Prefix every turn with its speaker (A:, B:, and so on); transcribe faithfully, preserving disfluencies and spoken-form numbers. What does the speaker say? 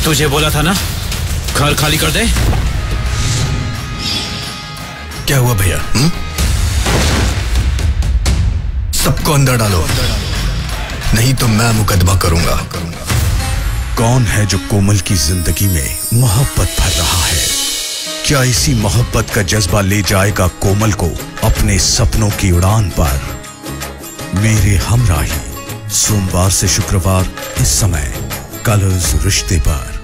A: तुझे बोला था ना घर खाली कर दे।
B: क्या हुआ भैया? सबको अंदर डालो, नहीं तो मैं मुकदमा करूंगा।
C: कौन है जो कोमल की जिंदगी में मोहब्बत भर रहा है? क्या इसी मोहब्बत का जज्बा ले जाएगा कोमल को अपने सपनों की उड़ान पर? मेरे हमराही सोमवार से शुक्रवार इस समय कलर्स रिश्ते पर।